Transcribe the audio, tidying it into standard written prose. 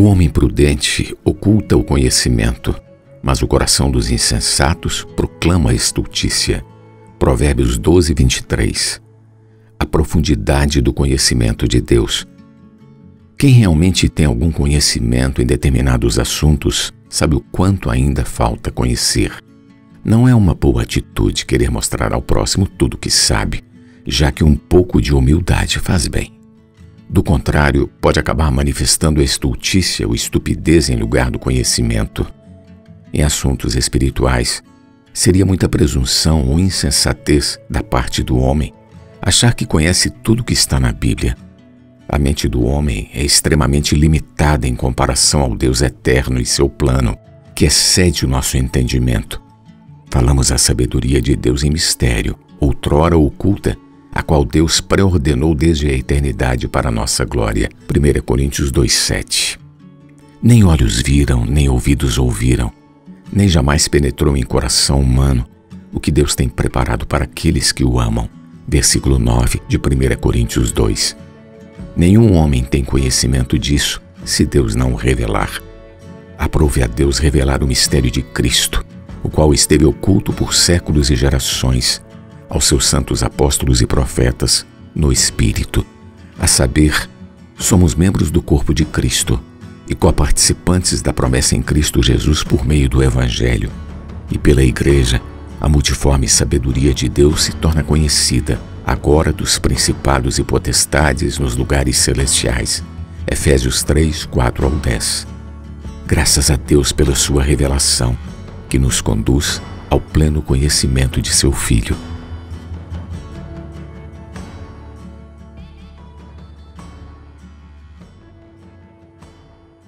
O homem prudente oculta o conhecimento, mas o coração dos insensatos proclama a estultícia. Provérbios 12, 23. A profundidade do conhecimento de Deus. Quem realmente tem algum conhecimento em determinados assuntos sabe o quanto ainda falta conhecer. Não é uma boa atitude querer mostrar ao próximo tudo o que sabe, já que um pouco de humildade faz bem. Do contrário, pode acabar manifestando a estultícia ou estupidez em lugar do conhecimento. Em assuntos espirituais, seria muita presunção ou insensatez da parte do homem achar que conhece tudo o que está na Bíblia. A mente do homem é extremamente limitada em comparação ao Deus eterno e seu plano, que excede o nosso entendimento. Falamos a sabedoria de Deus em mistério, outrora oculta, a qual Deus pré-ordenou desde a eternidade para a nossa glória. 1 Coríntios 2:7. Nem olhos viram, nem ouvidos ouviram, nem jamais penetrou em coração humano o que Deus tem preparado para aqueles que o amam. Versículo 9 de 1 Coríntios 2. Nenhum homem tem conhecimento disso, se Deus não o revelar. Aprove a Deus revelar o mistério de Cristo, o qual esteve oculto por séculos e gerações, aos seus santos apóstolos e profetas, no Espírito. A saber, somos membros do corpo de Cristo e coparticipantes da promessa em Cristo Jesus por meio do Evangelho. E pela Igreja, a multiforme sabedoria de Deus se torna conhecida, agora dos principados e potestades nos lugares celestiais. Efésios 3, 4 ao 10. Graças a Deus pela sua revelação, que nos conduz ao pleno conhecimento de seu Filho,